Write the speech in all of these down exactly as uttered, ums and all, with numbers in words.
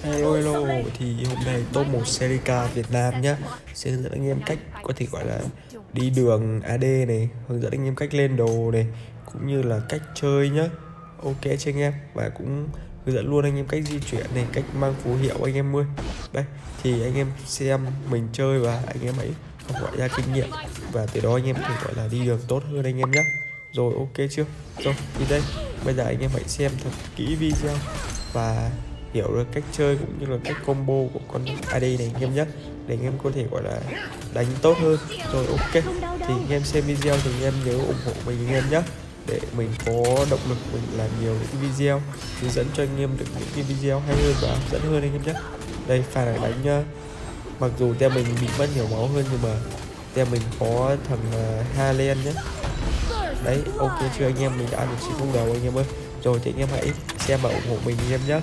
Hello hello, thì hôm nay top một Serica Việt Nam nhé, sẽ hướng dẫn anh em cách có thể gọi là đi đường a đê này, hướng dẫn anh em cách lên đồ này, cũng như là cách chơi nhá. Ok cho anh em, và cũng hướng dẫn luôn anh em cách di chuyển này, cách mang phù hiệu anh em ơi. Đây, thì anh em xem mình chơi và anh em hãy học hỏi ra kinh nghiệm, và từ đó anh em có thể gọi là đi đường tốt hơn anh em nhé. Rồi ok chưa? Rồi thì đây, bây giờ anh em hãy xem thật kỹ video và hiểu được cách chơi cũng như là cách combo của con a đê này anh em nhé, để anh em có thể gọi là đánh tốt hơn. Rồi ok, thì anh em xem video thì anh em nhớ ủng hộ mình anh em nhé, để mình có động lực mình làm nhiều những video hướng dẫn cho anh em được những cái video hay hơn và hấp dẫn hơn anh em nhé. Đây pha này đánh nhá, mặc dù tem mình bị mất nhiều máu hơn nhưng mà tem mình có thằng uh, Halen nhé. Đấy ok chưa anh em, mình đã ăn được chín không đầu anh em ơi. Rồi thì anh em hãy xem và ủng hộ mình anh em nhé.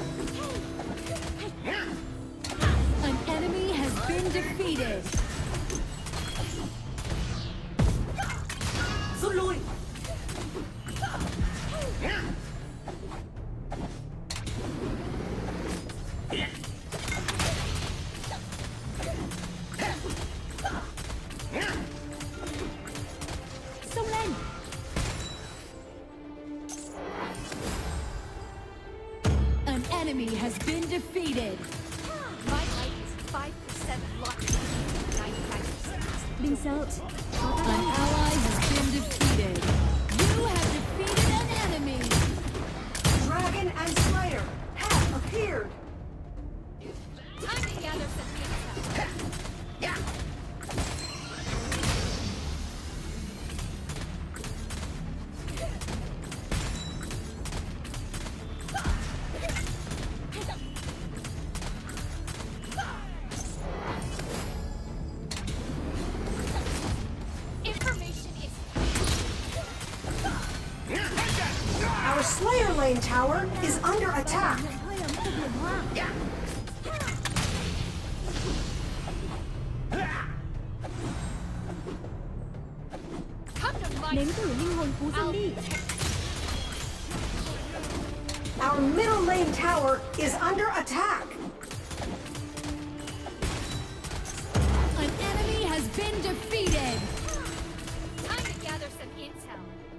Rút lui. Xông lên. An enemy has been defeated. My life is five percent luck. ninety-five percent. Đừng sợ. An ally has been defeated. You have defeated an enemy. Dragon and Slayer have appeared. Time to gather some intel. Yeah. Our Slayer lane tower is under attack. Nếm thử linh hồn phú sinh đi. Our middle lane tower is under attack. An enemy has been defeated. Time to gather some intel.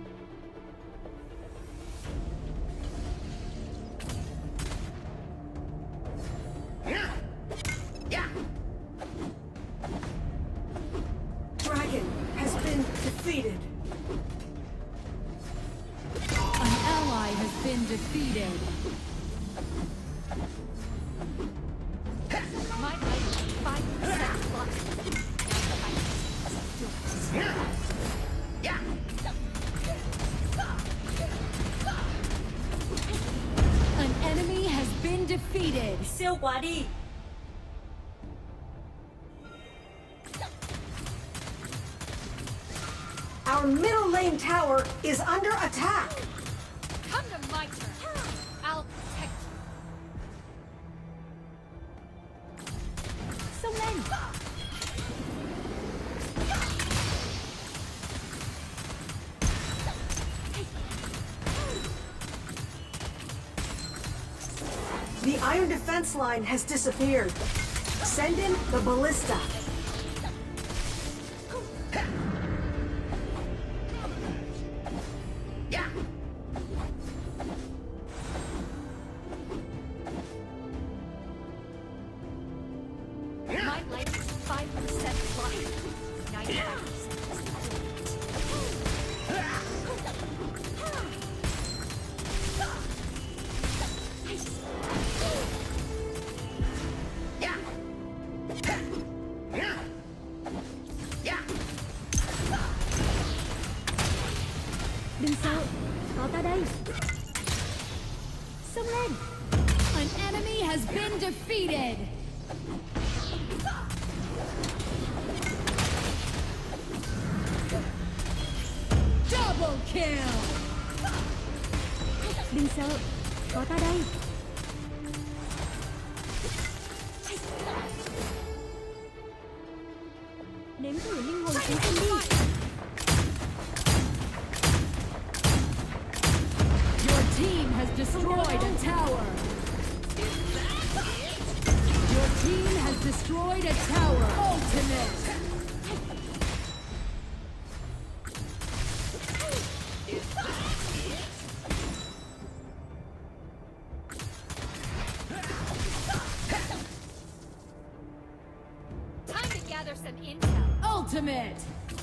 Dragon has been defeated. An ally has been defeated. My life is five percent luck. An enemy has been defeated. Siêu quá đi. Our middle lane tower is under attack. Come to my turn. I'll protect you. Xông lên. The iron defense line has disappeared. Send in the ballista. My life is five percent luck. ninety-five Đừng sợ, có ta đây. Xông lên. An enemy has been defeated. Double kill. Đừng sợ, có ta đây. Nếm thử linh hồn phú sinh đi. Your team has destroyed a tower. destroyed a tower. Ultimate. Time to gather some intel. Ultimate.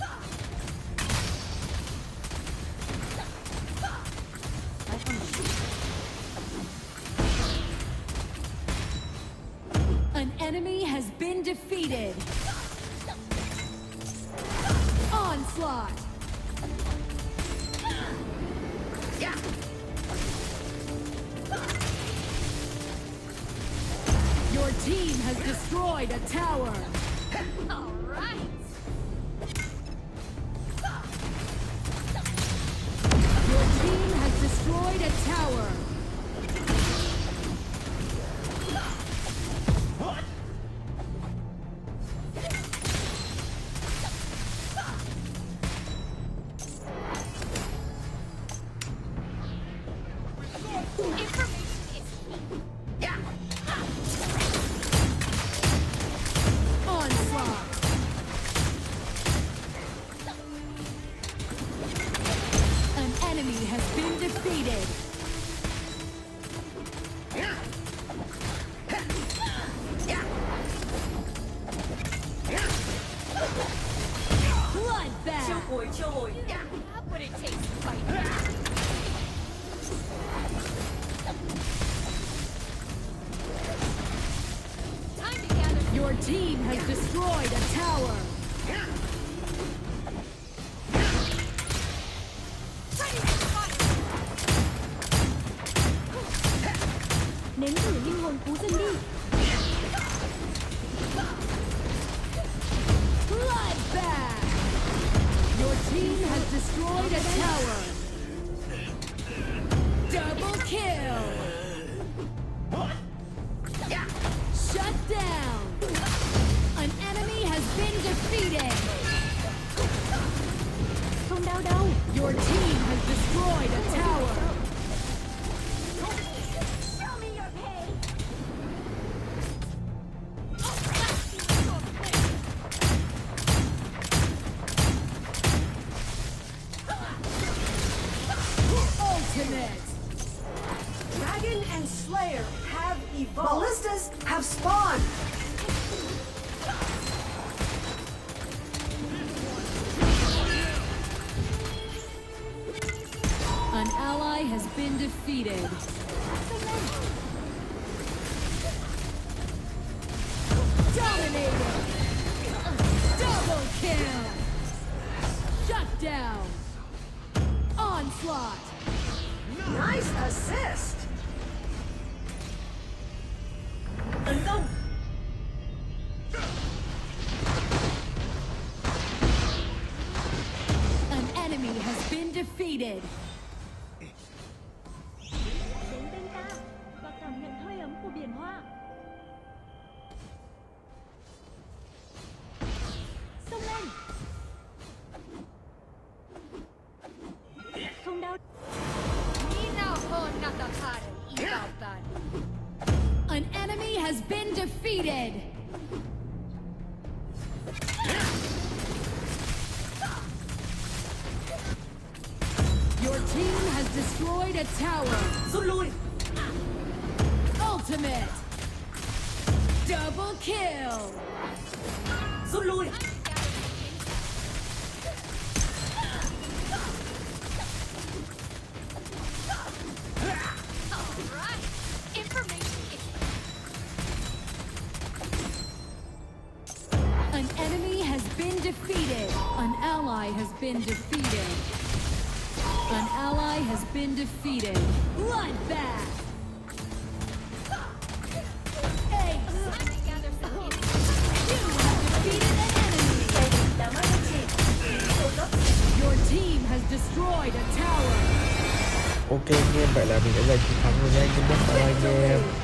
An enemy has been defeated. Onslaught. Your team has destroyed a tower. All right. Your team has destroyed a tower. Information is key. Onslaught. An enemy has been defeated. Bloodbath. Not what it takes to fight back. Time to gather. Your team has destroyed a tower. Ready to fight. Nếm thử linh hồn cú dân đi. Bloodbath. Your team has destroyed a tower. Double kill. Shut down. An enemy has been defeated. Không đau đâu. Your team has destroyed a tower. Show me your pain. Ultimate. Dragon and Slayer have evolved. Ballistas have spawned. An ally has been defeated. Dominated. Double kill. Shut down. Onslaught. Nice assist. Tấn công. An enemy has been defeated. Đến bên ta và cảm nhận hơi ấm của biển hoa. Xông lên. Không đau. Minä olen Natakari Ivaltan. An enemy has been defeated. Your team has destroyed a tower. Rút lui. Ultimate. Double kill. Rút lui. All right. Information is An enemy has been defeated. An ally has been defeated. An ally has been defeated. Bloodbath. Ace. time to gather some intel. You have defeated an enemy. Đã mất anh chị. Tôi cấp. Your team has destroyed a tower. Ok anh em, vậy là mình đã giành chiến thắng rồi nha anh em nhé. Bye bye anh em.